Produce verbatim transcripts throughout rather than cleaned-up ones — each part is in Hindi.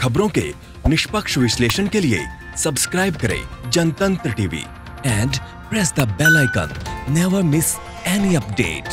खबरों के निष्पक्ष विश्लेषण के लिए सब्सक्राइब करें Jantantra TV and press the bell icon. Never miss any update.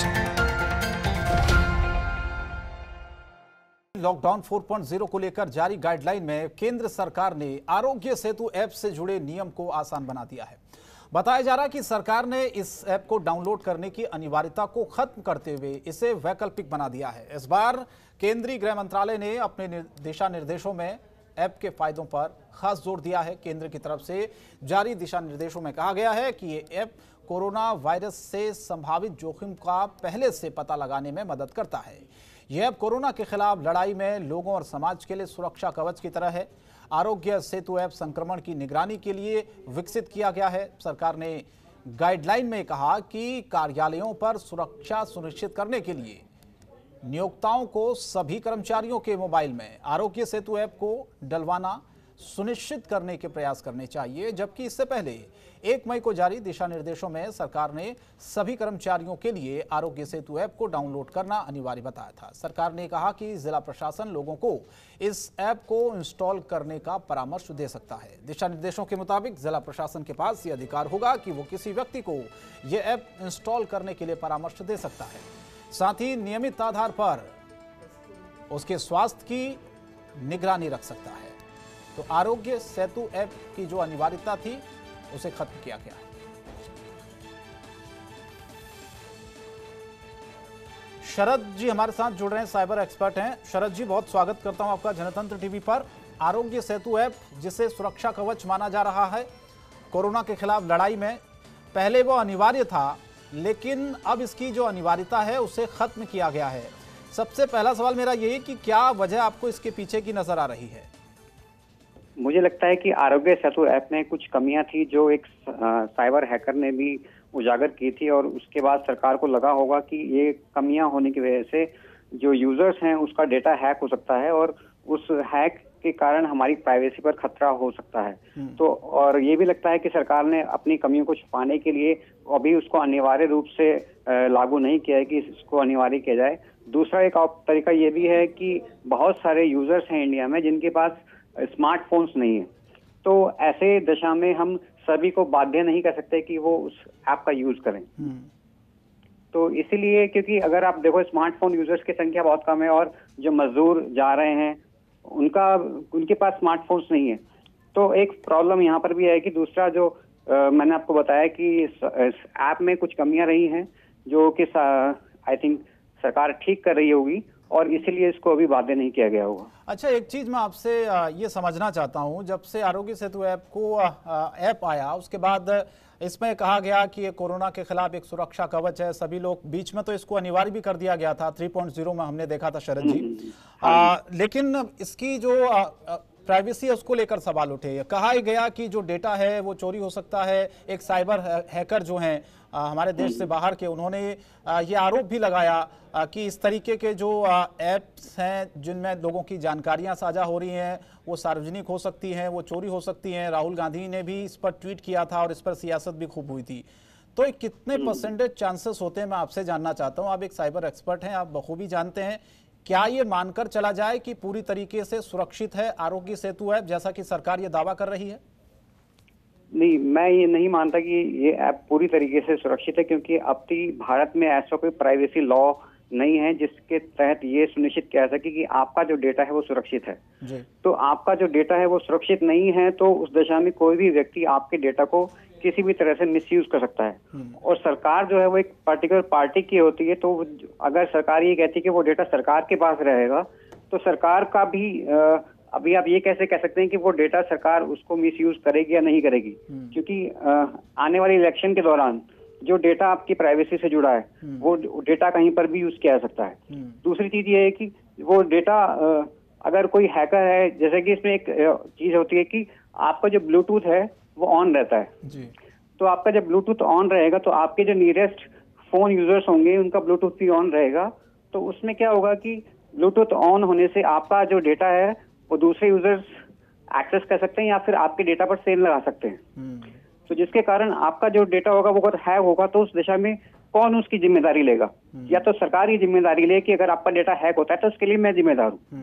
Lockdown चार पॉइंट ज़ीरो को लेकर जारी गाइडलाइन में केंद्र सरकार ने आरोग्य सेतु ऐप से जुड़े नियम को आसान बना दिया है। बताया जा रहा है कि सरकार ने इस ऐप को डाउनलोड करने की अनिवार्यता को खत्म करते हुए इसे वैकल्पिक बना दिया है। इस बार केंद्रीय गृह मंत्रालय ने अपने दिशा निर्देशों में ऐप के फायदों पर खास जोर दिया है। केंद्र की तरफ से जारी दिशा निर्देशों में कहा गया है कि ये ऐप कोरोना वायरस से संभावित जोखिम का पहले से पता लगाने में मदद करता है। यह ऐप कोरोना के खिलाफ लड़ाई में लोगों और समाज के लिए सुरक्षा कवच की तरह है। आरोग्य सेतु ऐप संक्रमण की निगरानी के लिए विकसित किया गया है। सरकार ने गाइडलाइन में कहा कि कार्यालयों पर सुरक्षा सुनिश्चित करने के लिए नियोक्ताओं को सभी कर्मचारियों के मोबाइल में आरोग्य सेतु ऐप को डलवाना सुनिश्चित करने के प्रयास करने चाहिए। जबकि इससे पहले एक मई को जारी दिशा निर्देशों में सरकार ने सभी कर्मचारियों के लिए आरोग्य सेतु ऐप को डाउनलोड करना अनिवार्य बताया था। सरकार ने कहा कि जिला प्रशासन लोगों को इस ऐप को इंस्टॉल करने का परामर्श दे सकता है। दिशा निर्देशों के मुताबिक जिला प्रशासन के पास ये अधिकार होगा कि वो किसी व्यक्ति को ये ऐप इंस्टॉल करने के लिए परामर्श दे सकता है। साथ ही नियमित आधार पर उसके स्वास्थ्य की निगरानी रख सकता है। तो आरोग्य सेतु ऐप की जो अनिवार्यता थी उसे खत्म किया गया है। शरद जी हमारे साथ जुड़ रहे हैं, साइबर एक्सपर्ट हैं। शरद जी, बहुत स्वागत करता हूं आपका जनतंत्र टीवी पर। आरोग्य सेतु ऐप जिसे सुरक्षा कवच माना जा रहा है कोरोना के खिलाफ लड़ाई में, पहले वो अनिवार्य था लेकिन अब इसकी जो अनिवार्यता है उसे खत्म किया गया है। सबसे पहला सवाल मेरा यही कि क्या वजह आपको इसके पीछे की नजर आ रही है? मुझे लगता है कि आरोग्य सेतु ऐप में कुछ कमियां थी जो एक साइबर हैकर ने भी उजागर की थी और उसके बाद सरकार को लगा होगा कि ये कमियां होने की वजह से जो यूजर्स हैं उसका डेटा हैक हो सकता है और उस हैक के कारण हमारी प्राइवेसी पर खतरा हो सकता है। तो और ये भी लगता है कि सरकार ने अपनी कमियों को छुपाने के लिए अभी उसको अनिवार्य रूप से लागू नहीं किया है कि इसको अनिवार्य किया जाए। दूसरा एक तरीका ये भी है कि बहुत सारे यूजर्स हैं इंडिया में जिनके पास स्मार्टफोन्स नहीं है, तो ऐसे दशा में हम सभी को बाध्य नहीं कर सकते कि वो उस ऐप का यूज करें। तो इसीलिए क्योंकि अगर आप देखो स्मार्टफोन यूजर्स की संख्या बहुत कम है और जो मजदूर जा रहे हैं उनका उनके पास स्मार्टफोन्स नहीं है, तो एक प्रॉब्लम यहाँ पर भी है कि दूसरा जो आ, मैंने आपको बताया कि इस, इस ऐप में कुछ कमियां रही हैं जो कि आई थिंक सरकार ठीक कर रही होगी और इसीलिए इसको अभी बाध्य नहीं किया गया होगा। अच्छा, एक चीज मैं आपसे ये समझना चाहता हूं, जब से आरोग्य सेतु ऐप को ऐप आया उसके बाद इसमें कहा गया कि ये कोरोना के खिलाफ एक सुरक्षा कवच है। सभी लोग बीच में तो इसको अनिवार्य भी कर दिया गया था, तीन पॉइंट ज़ीरो में हमने देखा था शरद जी। आ, लेकिन इसकी जो आ, आ, प्राइवेसी है उसको लेकर सवाल उठे। कहा गया कि जो डेटा है वो चोरी हो सकता है। एक साइबर हैकर जो हैं हमारे देश से बाहर के, उन्होंने ये आरोप भी लगाया कि इस तरीके के जो ऐप्स हैं जिनमें लोगों की जानकारियां साझा हो रही हैं वो सार्वजनिक हो सकती हैं, वो चोरी हो सकती हैं। राहुल गांधी ने भी इस पर ट्वीट किया था और इस पर सियासत भी खूब हुई थी। तो ये कितने परसेंटेज चांसेस होते हैं, मैं आपसे जानना चाहता हूँ। आप एक साइबर एक्सपर्ट हैं, आप बखूबी जानते हैं। क्या ये मानकर चला जाए कि पूरी तरीके से सुरक्षित है आरोग्य सेतु ऐप जैसा कि सरकार ये दावा कर रही है? नहीं, मैं ये नहीं मानता कि ये ऐप पूरी तरीके से सुरक्षित है, क्योंकि अब तक भारत में ऐसा कोई प्राइवेसी लॉ नहीं है जिसके तहत ये सुनिश्चित किया जा सके कि आपका जो डेटा है वो सुरक्षित है। जी। तो आपका जो डेटा है वो सुरक्षित नहीं है तो उस दशा में कोई भी व्यक्ति आपके डेटा को किसी भी तरह से मिसयूज कर सकता है। और सरकार जो है वो एक पर्टिकुलर पार्टी की होती है, तो अगर सरकार ये कहती है कि वो डेटा सरकार के पास रहेगा तो सरकार का भी आ, अभी आप ये कैसे कह सकते हैं कि वो डेटा सरकार उसको मिसयूज करेगी या नहीं करेगी, क्योंकि आ, आने वाले इलेक्शन के दौरान जो डेटा आपकी प्राइवेसी से जुड़ा है वो डेटा कहीं पर भी यूज किया जा सकता है। दूसरी चीज ये है कि वो डेटा अगर कोई हैकर है, जैसे कि इसमें एक चीज होती है कि आपका जो ब्लूटूथ है वो ऑन रहता है जी। तो आपका जब ब्लूटूथ ऑन रहेगा तो आपके जो नियरेस्ट फोन यूजर्स होंगे उनका ब्लूटूथ भी ऑन रहेगा। तो उसमें क्या होगा कि ब्लूटूथ ऑन होने से आपका जो डेटा है वो दूसरे यूजर्स एक्सेस कर सकते हैं या फिर आपके डेटा पर सेल लगा सकते हैं। तो जिसके कारण आपका जो डेटा होगा वो अगर हैक होगा तो उस दिशा में कौन उसकी जिम्मेदारी लेगा? या तो सरकार ही जिम्मेदारी ले कि अगर आपका डेटा हैक होता है तो उसके लिए मैं जिम्मेदार हूँ।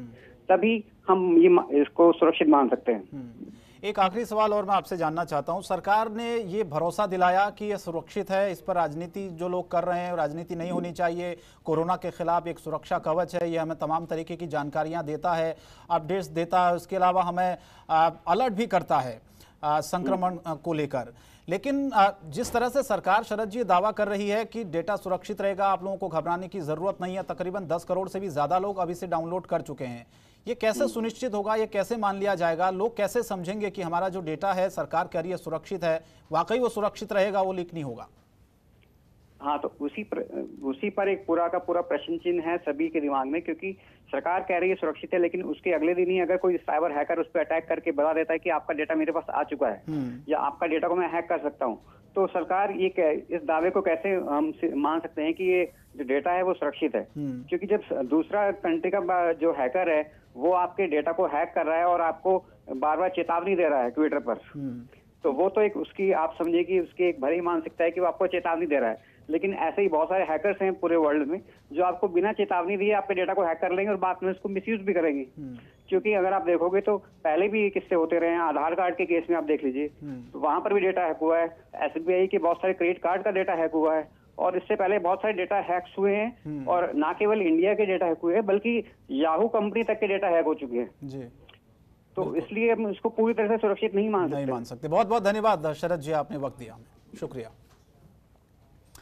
तभी हम ये इसको सुरक्षित मान सकते हैं। एक आखिरी सवाल और मैं आपसे जानना चाहता हूं, सरकार ने ये भरोसा दिलाया कि ये सुरक्षित है, इस पर राजनीति जो लोग कर रहे हैं राजनीति नहीं होनी चाहिए, कोरोना के खिलाफ एक सुरक्षा कवच है, ये हमें तमाम तरीके की जानकारियां देता है, अपडेट्स देता है, उसके अलावा हमें अलर्ट भी करता है आ, संक्रमण को लेकर। लेकिन आ, जिस तरह से सरकार शरद जी दावा कर रही है कि डेटा सुरक्षित रहेगा, आप लोगों को घबराने की जरूरत नहीं है, तकरीबन दस करोड़ से भी ज्यादा लोग अभी से डाउनलोड कर चुके हैं, ये कैसे सुनिश्चित होगा, ये कैसे मान लिया जाएगा, लोग कैसे समझेंगे कि हमारा जो डेटा है सरकार कह रही है सुरक्षित है, वाकई वो सुरक्षित रहेगा, वो लीक नहीं होगा? हाँ, तो उसी पर उसी पर एक पूरा का पूरा प्रश्न चिन्ह है सभी के दिमाग में, क्योंकि सरकार कह रही है सुरक्षित है, लेकिन उसके अगले दिन ही अगर कोई साइबर हैकर उस पर अटैक करके बता देता है कि आपका डेटा मेरे पास आ चुका है या आपका डेटा को मैं हैक कर सकता हूँ, तो सरकार ये इस दावे को कैसे हम मान सकते हैं कि ये जो डेटा है वो सुरक्षित है? क्योंकि जब दूसरा कंट्री का जो हैकर है वो आपके डेटा को हैक कर रहा है और आपको बार बार चेतावनी दे रहा है ट्विटर पर, तो वो तो एक उसकी आप समझिए कि उसकी एक भरी मानसिकता है कि वो आपको चेतावनी दे रहा है। लेकिन ऐसे ही बहुत सारे हैकर्स हैं पूरे वर्ल्ड में जो आपको बिना चेतावनी दिए आपके डेटा को हैक कर लेंगे और बाद में उसको मिसयूज भी करेंगे। क्योंकि अगर आप देखोगे तो पहले भी किस्से होते रहे हैं, आधार कार्ड के केस में आप देख लीजिए, तो वहां पर भी डेटा हैक हुआ है, एसबीआई के बहुत सारे क्रेडिट कार्ड का डेटा हैक हुआ है, और इससे पहले बहुत सारे डेटा हैक्स हुए हैं, और ना केवल इंडिया के डेटा हैक हुए हैं बल्कि याहू कंपनी तक के डेटा हैक हो चुके हैं जी। तो इसलिए हम इसको पूरी तरह से सुरक्षित नहीं मान सकते नहीं मान सकते। बहुत बहुत धन्यवाद शरद जी, आपने वक्त दिया, शुक्रिया।